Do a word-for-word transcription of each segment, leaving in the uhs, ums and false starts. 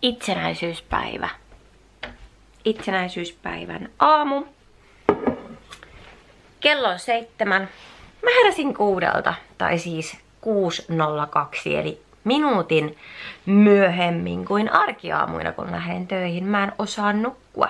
itsenäisyyspäivä. Itsenäisyyspäivän aamu. Kello on seitsemän. Mä heräsin kuudelta, tai siis kuusi nolla kaksi, eli minuutin myöhemmin kuin arkiaamuina, kun lähden töihin. Mä en osaa nukkua.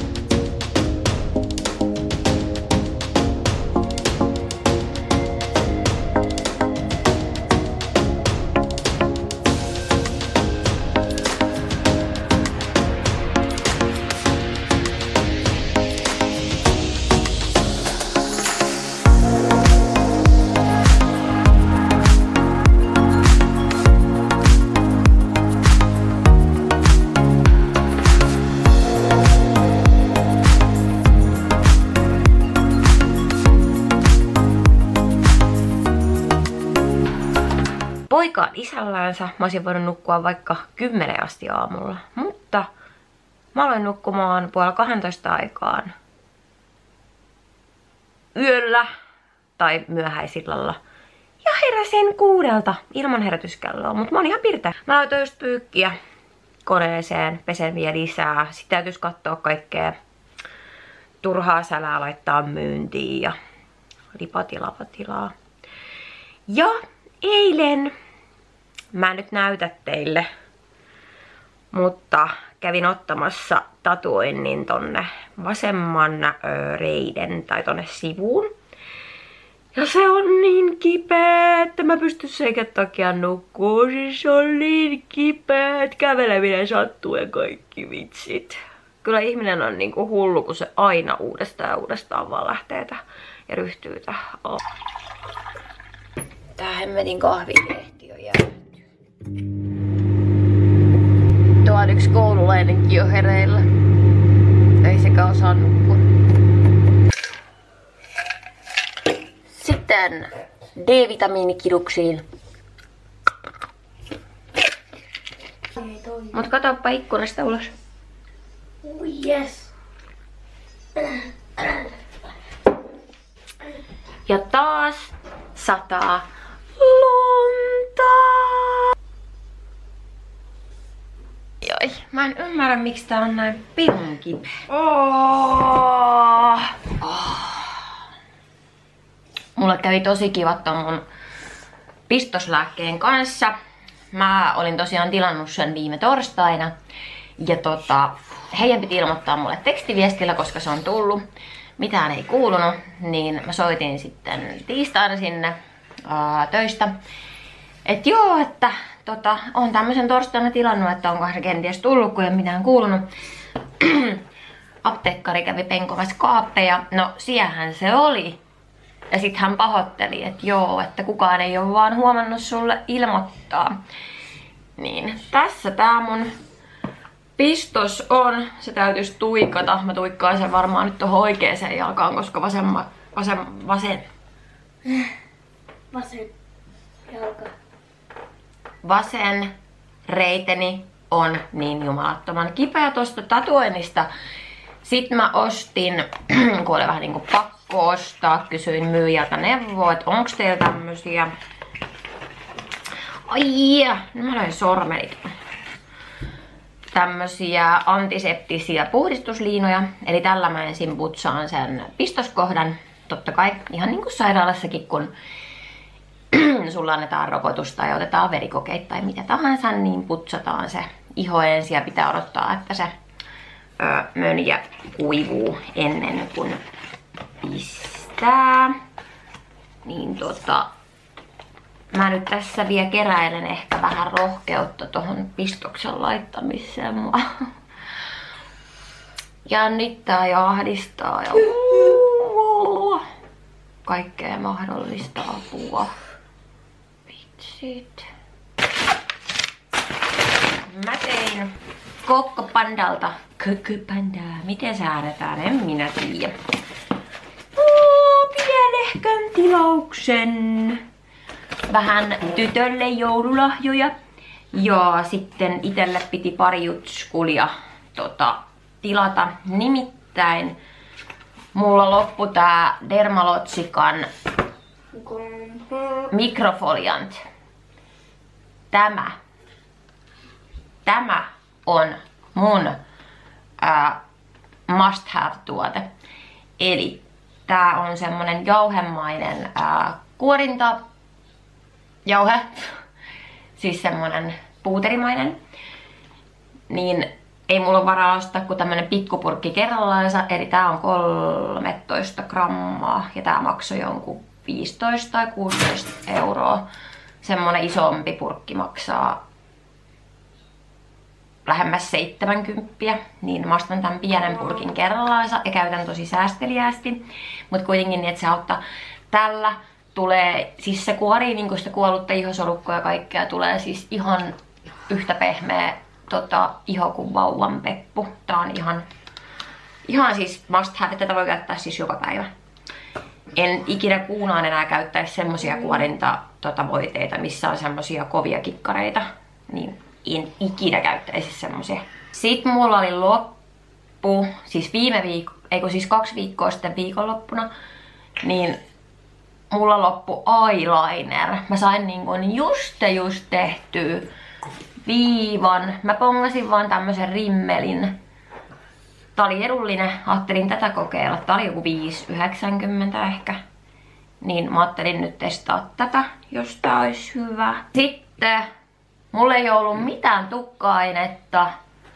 Poika on isällänsä. Mä olisin voinut nukkua vaikka kymmenen asti aamulla. Mutta mä aloin nukkumaan puolella kahdentoista aikaan yöllä tai myöhäisillalla. Ja heräsin kuudelta ilman herätyskelloa. Mutta mä oon ihan pirteä. Mä laitoin just pyykkiä koneeseen, pesen vielä lisää. Sitten täytyisi katsoa kaikkea turhaa sälää laittaa myyntiin ja lipatilaa. Ja eilen, mä en nyt näytä teille, mutta kävin ottamassa tatuoinnin tonne vasemman ö, reiden tai tonne sivuun. Ja se on niin kipeä, että mä pystyn sekä takia nukkuu. Siis se on niin kipeä, että käveleminen sattuu ja kaikki vitsit. Kyllä ihminen on niinku hullu, kun se aina uudestaan ja uudestaan vaan lähtee ja ryhtyy tähän. Oh. Tää hemmetin kahvilehti on jäänyt. Tuo yksi koululainenkin on hereillä. Ei sekään osaa nukkua. Sitten D-vitamiinikiduksiin. Mut katoppa ikkunasta ulos. Oh yes. Ja taas sataa lunta. Joi, mä en ymmärrä miksi tää on näin pirun kipeä. Oh. Oh. Mulle kävi tosi kivat ton mun pistoslääkkeen kanssa. Mä olin tosiaan tilannut sen viime torstaina. Ja tota, heidän piti ilmoittaa mulle tekstiviestillä, koska se on tullut. Mitään ei kuulunut, niin mä soitin sitten tiistaina sinne ää, töistä. Et joo, että tota, on tämmösen torstaina tilannut, että onko se kenties tullut, kun ei ole mitään kuulunut. Apteekkari kävi penkomassa kaappeja. No, siellähän se oli. Ja sit hän pahoitteli, että joo, että kukaan ei ole vaan huomannut sulle ilmoittaa. Niin, tässä tää mun pistos on. Se täytyisi tuikata. Mä tuikkaan sen varmaan nyt tohon oikeeseen jalkaan, koska vasemma, vasem, vasen... Vasen jalka. Vasen reiteni on niin jumalattoman kipeä tosta tatuoinnista. Sitten mä ostin, kun oli vähän niinku pakko ostaa, kysyin myyjältä neuvoa, että onks teillä tämmösiä... Ai, no mä löin sormenit. Tämmösiä antiseptisiä puhdistusliinoja. Eli tällä mä ensin putsaan sen pistoskohdan. Totta kai ihan niinku sairaalassakin, kun sulla annetaan rokotusta tai otetaan verikokeita tai mitä tahansa, niin putsataan se iho ensin ja pitää odottaa, että se ö, mönjä kuivuu ennen kuin pistää. Niin tota, mä nyt tässä vielä keräilen ehkä vähän rohkeutta tohon pistoksen laittamiseen. Mua jännittää ja ahdistaa ja kaikkea mahdollista apua. Vitsit. Mä tein kokkopandalta. Kokkopanda. Miten se ääretään? En minä tiedä. Oh, pienehkön tilauksen. Vähän tytölle joululahjoja. Ja sitten itelle piti pari jutskulia tota, tilata. Nimittäin mulla loppui tää Dermalotsikan Microfoliant. Tämä. Tämä on mun ää, must have tuote. Eli tää on semmonen jauhemainen ää, kuorinta jauhe. Siis semmonen puuterimainen. Niin ei mulla ole varaa ostaa kuin tämmönen pikkupurkki kerrallaansa. Eli tää on kolmetoista grammaa ja tää maksoi jonkun viisitoista tai kuusitoista euroa. Semmonen isompi purkki maksaa lähemmäs seitsemänkymmentä, niin mä ostan tämän pienen purkin kerrallaansa ja käytän tosi säästeliäästi. Mut kuitenkin niin, että se auttaa. Tällä tulee, siis se kuorii niinku sitä kuollutta ihosolukkoa ja kaikkea, tulee siis ihan yhtä pehmeä tota, iho kuin vauvan peppu. Tää on ihan, ihan siis must have, tätä voi käyttää siis joka päivä. En ikinä kuunaan enää käyttäisi semmosia kuorinta tota, voiteita, missä on semmosia kovia kikkareita. Niin en ikinä käyttäisi semmosia. Sitten mulla oli loppu, siis viime viikko, eikö siis kaksi viikkoa sitten viikonloppuna, niin mulla loppu eyeliner. Mä sain niin kuin just just tehtyä viivan. Mä pongasin vaan tämmösen rimmelin. Tää oli edullinen, ajattelin tätä kokeilla. Tää oli joku viisi yhdeksänkymmentä ehkä. Niin mä ajattelin nyt testaa tätä, jos tää olisi hyvä. Sitten mulla ei ollut mitään tukka-ainetta.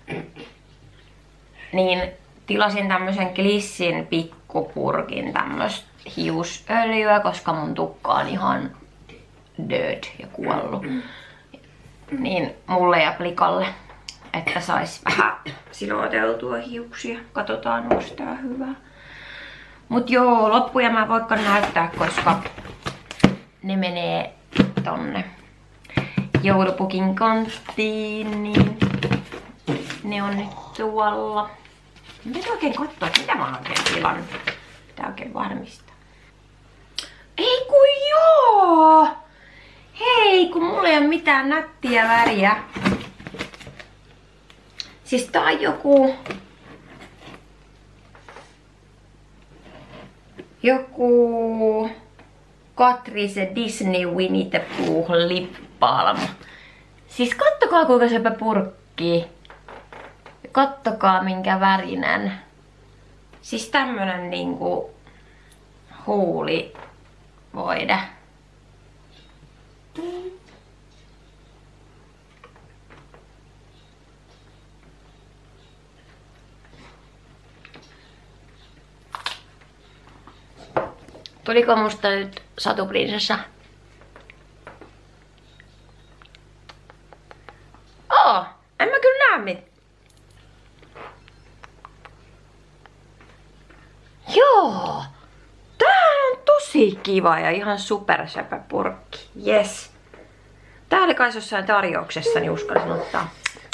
Niin tilasin tämmösen Glissin pikkupurkin tämmöstä hiusöljyä, koska mun tukka on ihan dead ja kuollut. Niin mulle ja Plikalle, että sais vähän siloteltua hiuksia. Katsotaan, onko tää hyvä. Mut joo, loppuja mä voinko näyttää, koska ne menee tonne joulupukin konttiin, niin ne on nyt tuolla. Mitä oikein katsoa, mitä mä oon oikein tilannut? Pitää oikein varmistaa. Ei kun joo! Hei, kun mulla ei ole mitään nättiä väriä. Siis tää on joku... Joku... Catrice Disney Winnie the Pooh Lip Balm. Siis kattokaa kuinka söpö purkki. Kattokaa minkä värinen. Siis tämmönen niinku... huulivoide. Tuliko musta nyt satuprinsessa? Oo, en mä kyllä näe mit. Joo, tää on tosi kiva ja ihan supersepä purkki. Yes. Tää oli kai jossain tarjouksessa, niin uskalsin ottaa.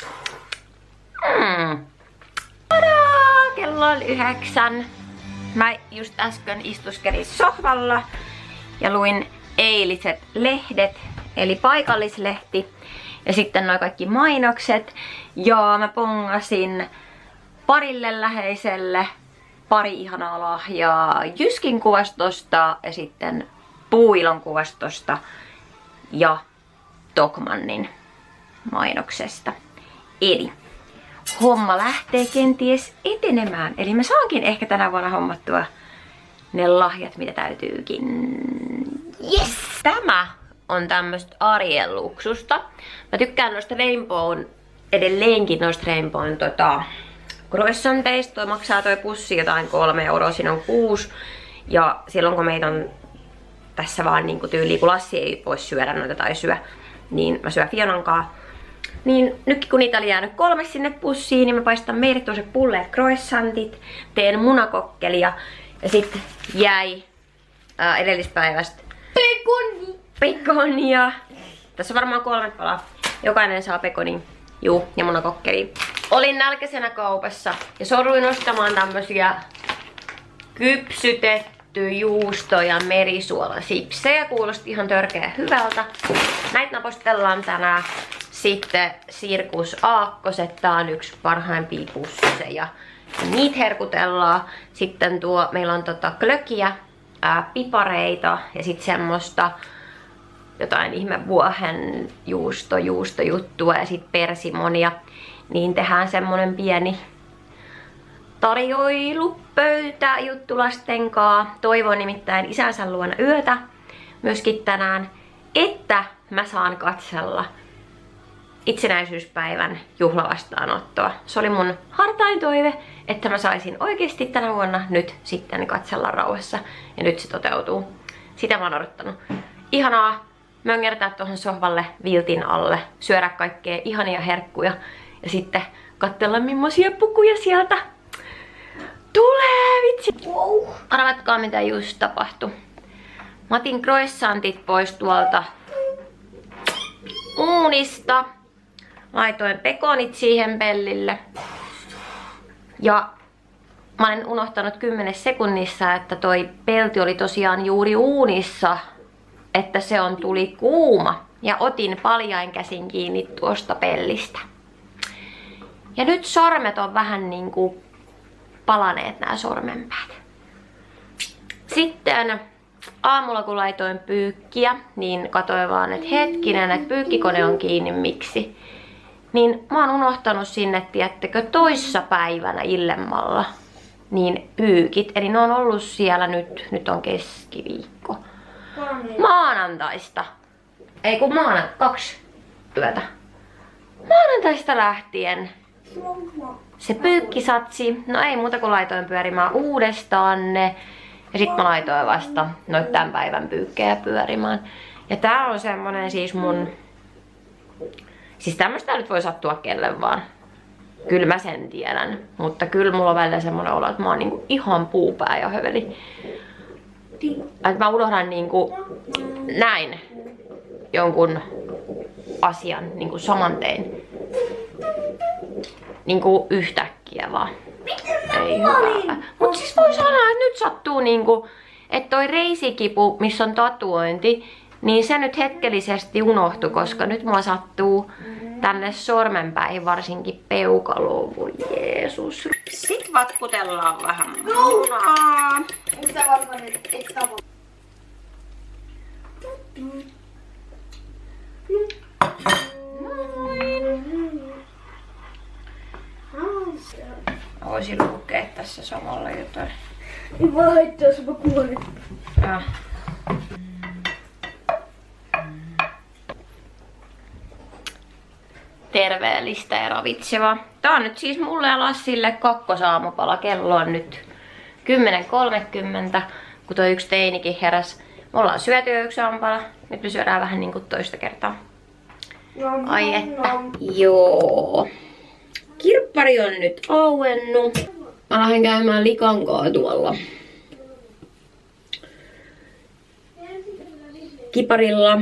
Mm. Tadaa! Kello on yhdeksän. Mä just äsken istuskelin sohvalla ja luin eiliset lehdet, eli paikallislehti ja sitten nuo kaikki mainokset. Ja mä pongasin parille läheiselle pari ihanaa lahjaa Jyskin kuvastosta ja sitten Puuilon kuvastosta ja Tokmannin mainoksesta. Eli homma lähtee kenties etenemään. Eli mä saankin ehkä tänä vuonna hommattua ne lahjat, mitä täytyykin. Yes! Tämä on tämmöstä arjen luksusta. Mä tykkään noista Rainbown, edelleenkin noista Rainbown tota, croissanteista. Toi maksaa toi pussi jotain kolme euroa, siinä on kuusi. Ja silloin kun meitä on tässä vaan niinku tyyliin, kun Lassi ei voi syödä noita tai syö, niin mä syön Fionankaa. Niin nyt kun niitä oli jäänyt kolme sinne pussiin, niin mä paistan meille tuossa pulleet croissantit, teen munakokkelia ja sitten jäi ää, edellispäivästä pekoni. Pekonia. Tässä on varmaan kolme palaa. Jokainen saa pekonin. Juu, ja munakokkeli. Olin nälkäisenä kaupassa ja soruin ostamaan tämmösiä kypsytetty juusto- ja merisuolasipsejä. Kuulosti ihan törkeä hyvältä. Näitä napostellaan tänään. Sitten Sirkus Aakkoset, tää on yksi parhaimpia pusseja. Niitä herkutellaan. Sitten tuo, meillä on tota klökiä, ää, pipareita ja sitten semmoista jotain ihme vuohen juusto, juustojuttua ja sitten persimonia. niin tehdään semmonen pieni tarjoilupöytä juttu lasten kanssa. Toivon nimittäin isänsä luona yötä myöskin tänään, että mä saan katsella itsenäisyyspäivän juhlavastaanottoa. Se oli mun hartain toive, että mä saisin oikeesti tänä vuonna nyt sitten katsella rauhassa. Ja nyt se toteutuu. Sitä mä oon odottanut. Ihanaa möngertää tuohon sohvalle viltin alle, syödä kaikkea ihania herkkuja ja sitten katsella millaisia pukuja sieltä tulee, vitsi. Wow. Arvatkaa mitä just tapahtui. Mä otin croissantit pois tuolta uunista. Laitoin pekonit siihen pellille. Ja mä olen unohtanut kymmenessä sekunnissa, että toi pelti oli tosiaan juuri uunissa. Että se on tuli kuuma. Ja otin paljain käsin kiinni tuosta pellistä. Ja nyt sormet on vähän niinku palaneet nämä sormenpäät. Sitten aamulla kun laitoin pyykkiä, niin katsoin vaan, että hetkinen, että pyykkikone on kiinni, miksi. Niin mä oon unohtanut sinne, tiettekö, toissapäivänä illemmalla, niin pyykit. Eli ne on ollut siellä nyt, nyt on keskiviikko. Maanantaista. Ei kun maanantaista, kaksi yötä. Maanantaista lähtien se pyykkisatsi, no ei muuta kuin laitoin pyörimään uudestaan ne. Ja sit mä laitoin vasta noit tämän päivän pyykkejä pyörimään. Ja tää on semmonen siis mun... Siis tämmöstä nyt voi sattua kelle vaan. Kyllä mä sen tiedän. Mutta kyllä mulla on välillä semmonen olo, että mä oon niinku ihan puupää ja höveli. Että mä unohdan niinku näin jonkun asian niinku samantein. Niinku yhtäkkiä vaan. Ei hyvää. Mut siis voi sanoa, että nyt sattuu niinku, että toi reisikipu, missä on tatuointi, niin se nyt hetkellisesti unohtui, koska nyt mua sattuu tänne sormenpäihin, varsinkin peukaloon. Voi Jeesus. Sit vatkutellaan vähän munaa. Mä voisin lukea tässä samalla jotain. Ei vaan haittaa, jos mä kuolin. Ah. Terveellistä ja ravitsevaa. Tää on nyt siis mulle ja Lassille kakkosaamupala. Kello on nyt kymmenen kolmekymmentä, kun toi yksi teinikin heräs. Me ollaan syöty jo yksi aamupala. Nyt me syödään vähän niinku toista kertaa. Ai että. Joo. Kirppari on nyt auennut. Mä lähden käymään likankaa tuolla kiparilla.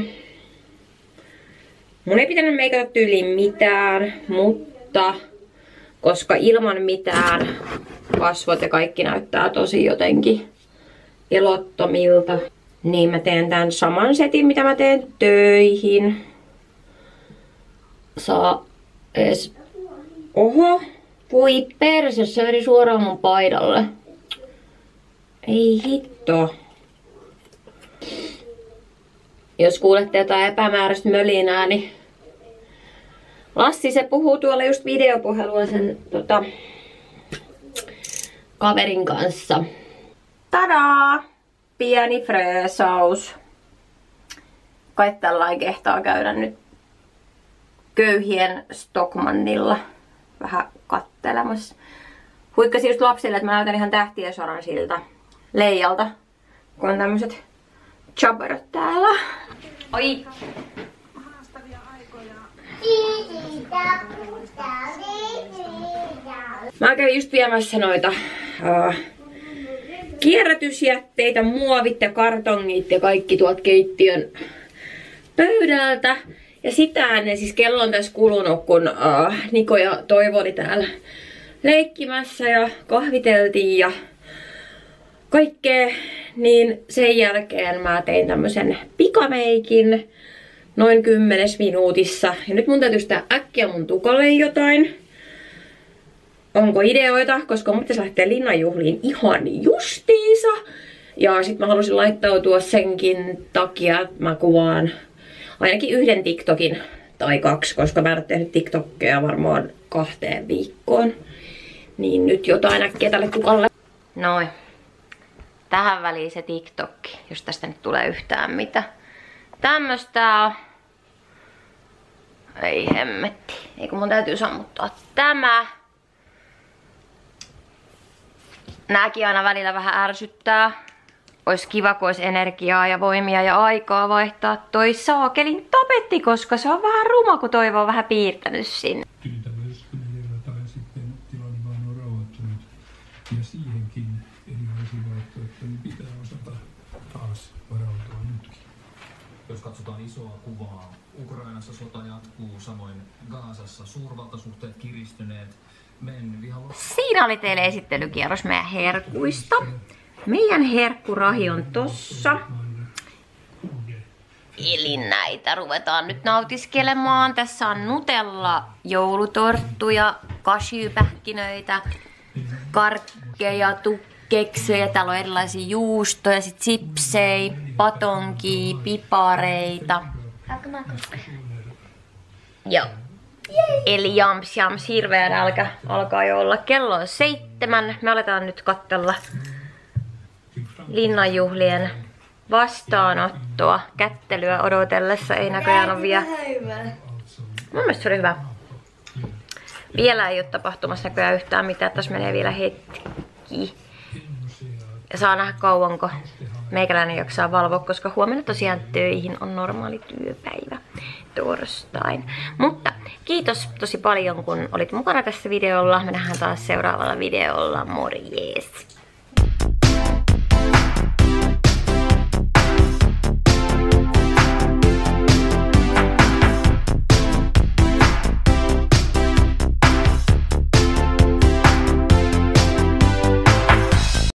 Mun ei pitänyt meikata tyyliin mitään, mutta koska ilman mitään kasvot ja kaikki näyttää tosi jotenkin elottomilta, niin mä teen tän saman setin, mitä mä teen töihin. Saa ees... Oho! Voi perse, se meni suoraan mun paidalle. Ei hitto. Jos kuulette jotain epämääräistä mölinää, niin Lassi se puhuu tuolla just videopuhelua sen tota, kaverin kanssa. Tadaa! Pieni freesaus. Kai tällainen kehtaa käydä nyt köyhien Stockmannilla vähän kattelemassa. Huikkasin just lapsille, että mä näytän ihan tähtien soran siltä Leijalta, kun on tämmöset chabarot täällä. Oi! Haastavia aikoja. Mä kävin just viemässä noita uh, kierrätysjätteitä, muovit ja kartongit ja kaikki tuolta keittiön pöydältä. Ja sitä ennen, siis kello on tässä kulunut, kun uh, Niko ja Toivo oli täällä leikkimässä ja kahviteltiin ja kaikkea. Niin sen jälkeen mä tein tämmösen pikameikin noin kymmenessä minuutissa. Ja nyt mun täytyy sitä äkkiä mun tukalle jotain. Onko ideoita? Koska mun pitäisi lähteä linnanjuhliin ihan justiinsa. Ja sit mä halusin laittautua senkin takia, että mä kuvaan ainakin yhden TikTokin tai kaksi, koska mä en ole tehnyt TikTokkeja varmaan kahteen viikkoon. Niin nyt jotain äkkiä tälle kukalle. Noin. Tähän väliin se TikTok, jos tästä nyt tulee yhtään mitä. Tämmöstä on. Ei hemmetti. Eikö mun täytyy sammuttaa tämä. Nääkin aina välillä vähän ärsyttää. Ois kiva, kun olisi energiaa ja voimia ja aikaa vaihtaa toi saakelin tapetti, koska se on vähän ruma, kun Toivo on vähän piirtänyt sinne. Tyyntämyrskyllä tai sitten tilanne vaan on rauhoittunut. Ja siihenkin erilaisia vaihtoehtoja pitää osata taas varautua nytkin. Jos katsotaan isoa kuvaa, Ukrainassa sota jatkuu, samoin Gazassa suurvaltasuhteet kiristyneet. Men vi har... Siinä oli teille esittelykierros meidän herkuista. Meidän herkkurahi on tossa. Eli näitä ruvetaan nyt nautiskelemaan. Tässä on Nutella, joulutorttuja, kasyypähkinöitä, karkkeja, tukkeksöjä. Täällä on erilaisia juustoja, sit sipsejä, patonkia, pipareita. Joo. Eli jams jams, hirveä nälkä alkaa jo olla. Kello on seitsemän. Me aletaan nyt katsella linnanjuhlien vastaanottoa. Kättelyä odotellessa ei näköjään ole vielä. Mun mielestä se oli hyvä. Vielä ei ole tapahtumassa näköjään yhtään mitään. Tässä menee vielä hetki. Ja saa nähdä kauanko meikäläinen jaksaa valvoa, koska huomenna tosiaan töihin on normaali työpäivä torstain. Mutta kiitos tosi paljon, kun olit mukana tässä videolla. Me nähdään taas seuraavalla videolla. Morjes!